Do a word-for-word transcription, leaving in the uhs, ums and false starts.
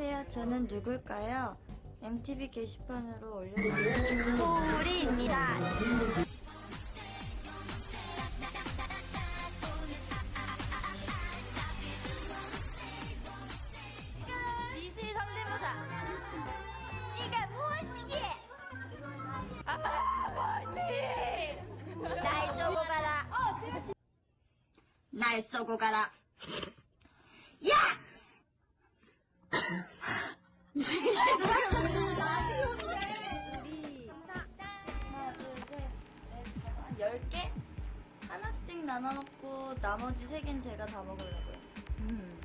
안녕하세요. 저는 누굴까요? 엠티비 게시판으로 올려주세요. woori입니다. 미술 성대모사. 네가 무엇이기에? 아, 언니! 날 쏘고 가라. 어, 제가 지... 날 쏘고 가라. 야! 우리 하나, 둘, 셋, 넷, 다섯, 열 개? 하나씩 나눠 먹고 나머지 세 개는 제가 다 먹으려고요. 음.